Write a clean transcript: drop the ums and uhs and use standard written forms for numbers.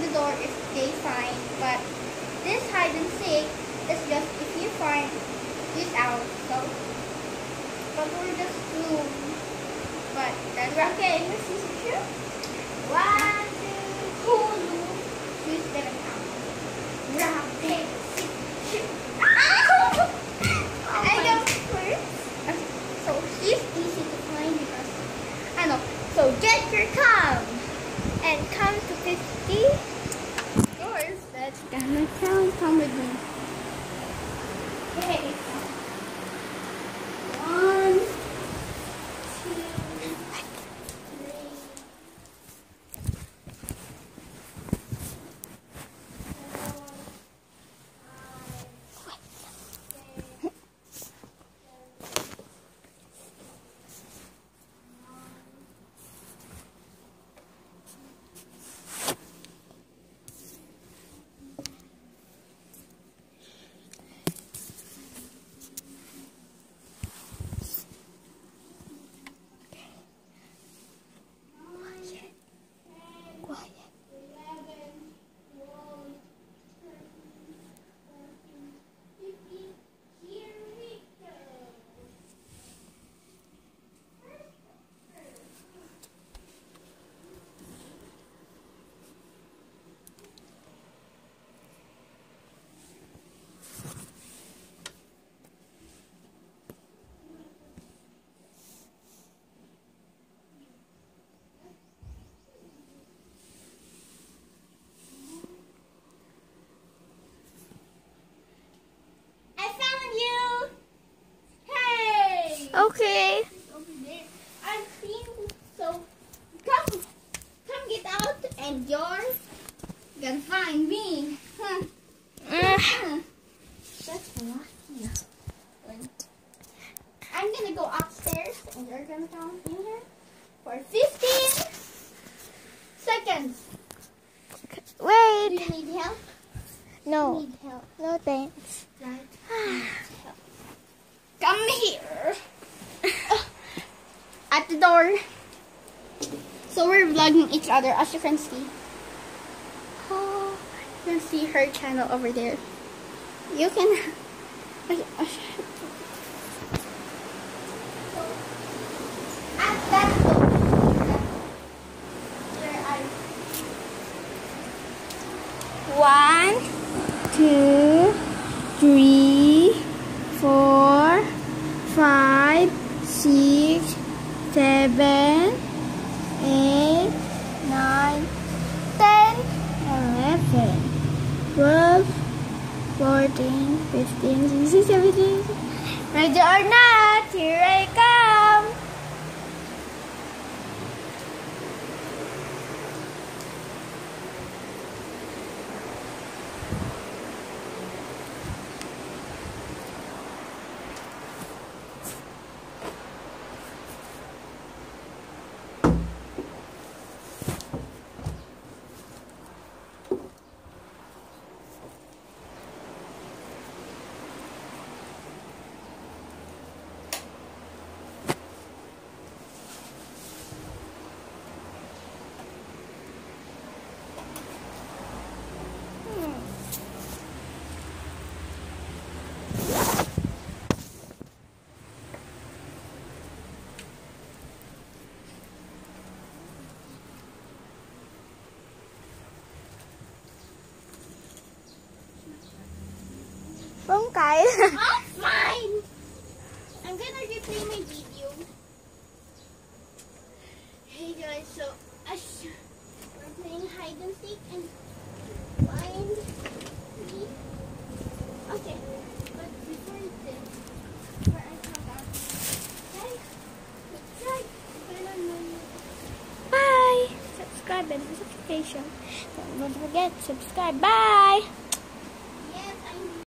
the door if they find, but this hide and seek is just if you find this out. So, but we're just two. But that's okay. Let's see some shoe. 1, 2, she's gonna count. Rock, paper, scissors, shoot. I don't first. Okay, so she's easy to find because I know. So get your come and come to 50 doors. That's gonna count. Come with me. Okay. 1, 2, 3, okay. Over there. I've seen. So come get out, and you're gonna find me. That's lucky. I'm gonna go upstairs, and you're gonna come in here for 15 seconds. Wait. Do you need help? No. Need help. No thanks. Right. Come here. At the door. So we're vlogging each other, as you can see. Oh, you can see her channel over there. You can. At that door. Where are you? 1, 2, 3, 4, 5, 6, 7, 8, 9, 10, 11, 12, 14, 15, 16, 17. Ready or not, here I come. Oh, fine. I'm gonna replay my video. Hey guys, so we're playing hide and seek and find me. Okay, but before I come back, subscribe, turn on Bye. Subscribe and notification. Don't forget, subscribe. Bye.